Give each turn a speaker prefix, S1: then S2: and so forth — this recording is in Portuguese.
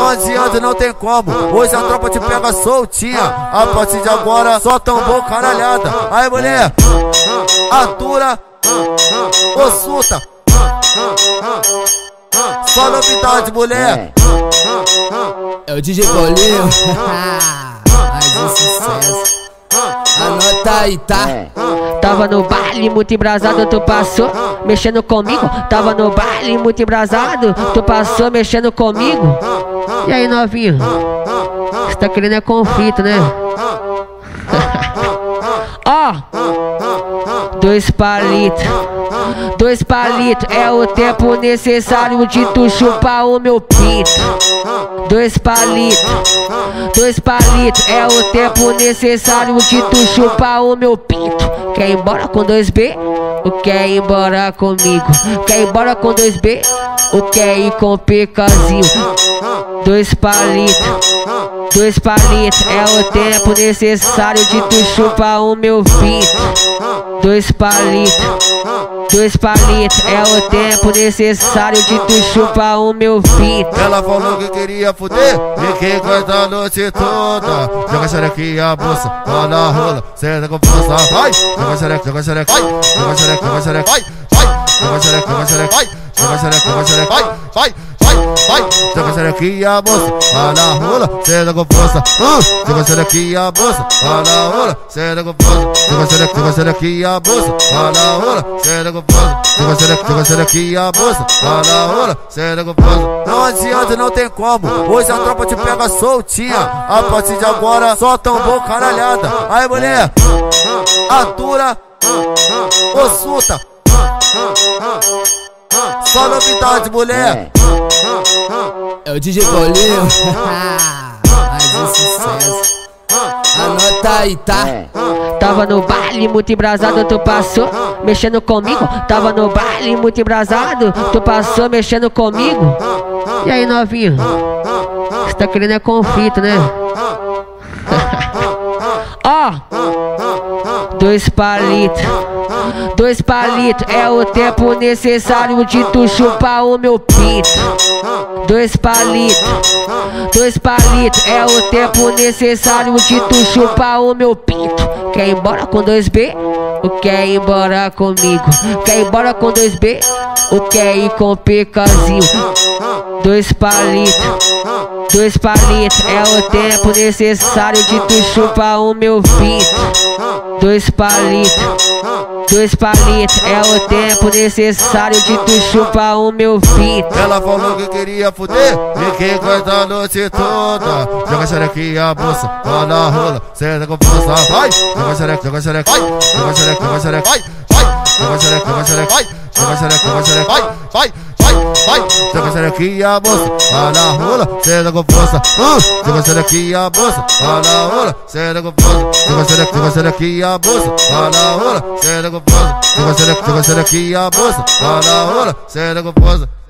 S1: adianta, não tem como. Hoje a tropa te pega soltinha. A partir de agora só tambor caralhada. Aí mulher, atura, consulta. Só novidade, mulher.
S2: É o DJ Paulinho. Mais um sucesso. Anota aí, tá?
S3: Tava no baile muito embrasado, tu passou mexendo comigo. Tava no baile muito embrasado, tu passou mexendo comigo. E aí, novinho? Você tá querendo é conflito, né? Ó, 2 palitos. 2 palitos é o tempo necessário de tu chupar o meu pinto. 2 palitos. 2 palitos é o tempo necessário de tu chupar o meu pinto. Quer ir embora com 2B? Ou quer ir embora comigo? Quer ir embora com 2B? Ou quer ir com picazinho? 2 palitos. 2 palitos é o tempo necessário de tu chupar o meu pinto. 2 palitos. 2 palitos é o tempo necessário de tu chupar o meu pinto.
S1: Ela falou que queria fuder, fiquei com essa noite toda. Joga xerequinha, a bolsa, fala a rola, senta com força, vai. Joga xereca, joga xereca, vai. Joga xereca, joga xereca, vai. Joga xereca, joga xereca, vai. Joga xereca, joga xereca, vai. Vai. Joga xerequinha, moça, fala a rola, senta com força. Joga xerequinha, moça, fala a rola, senta com força. Joga xerequinha, moça, fala a rola, senta com força. Joga xerequinha, moça, fala a rola, senta com força. Não adianta, não tem como. Hoje a tropa te pega soltinha. A partir de agora só tambor caralhada. Aí mulher, atura, consulta. Só novidade, mulher.
S2: É o DJ Paulinho. Mais um sucesso. Anota aí, tá?
S3: Tava no baile muito embrasado, tu passou mexendo comigo. Tava no baile muito embrasado, tu passou mexendo comigo. E aí, novinho? Você tá querendo é conflito, né? Ó, 2 palitos. 2 palitos é o tempo necessário de tu chupar o meu pinto. 2 palitos. 2 palitos é o tempo necessário de tu chupar o meu pinto. Quer ir embora com 2B? Ou quer ir embora comigo? Quer ir embora com 2B? Ou quer ir com picazinho? 2 palitos. 2 palitos é o tempo necessário de tu chupar o meu pinto. 2 palitos. 2 palitos é o tempo necessário de tu chupar o meu pinto.
S1: Ela falou que queria fuder, fiquei com essa noite toda. Joga xerequinha, a bolsa, fala a rola, senta com força, vai. Joga xereca, joga xereca, vai. Joga xereca, joga xereca, vai. Joga xereca, joga xereca, vai. Joga xereca, joga xereca, vai. Joga xerequinha, moça, fala a rola, senta com força. Joga xerequinha, moça, fala a rola, senta com força. Joga xerequinha, moça, fala a rola, senta com força. Joga xerequinha, moça, fala a rola, senta com força.